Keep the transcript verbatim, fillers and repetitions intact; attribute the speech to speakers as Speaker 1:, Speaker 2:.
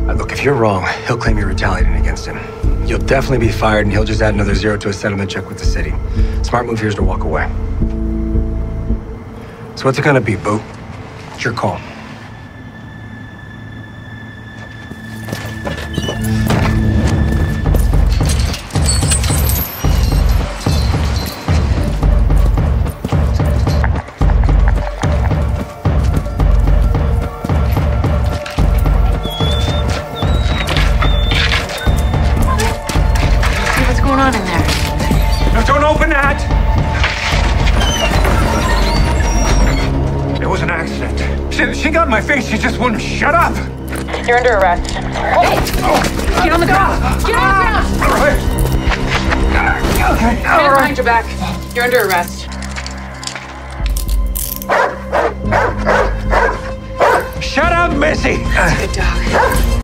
Speaker 1: Uh, look, if you're wrong, he'll claim you're retaliating against him. You'll definitely be fired, and he'll just add another zero to his settlement check with the city. Smart move here is to walk away. So what's it gonna be, Boo? It's your call.
Speaker 2: What's going on in there?
Speaker 1: No, don't open that! It was an accident. She, she got in my face, she just wouldn't shut up!
Speaker 2: You're under arrest. Hey! Get on the ground! Get on the ground!
Speaker 1: All right. Okay,
Speaker 2: Hands
Speaker 1: all right.
Speaker 2: behind your back. You're under arrest.
Speaker 1: Shut up, Missy!
Speaker 2: Good dog.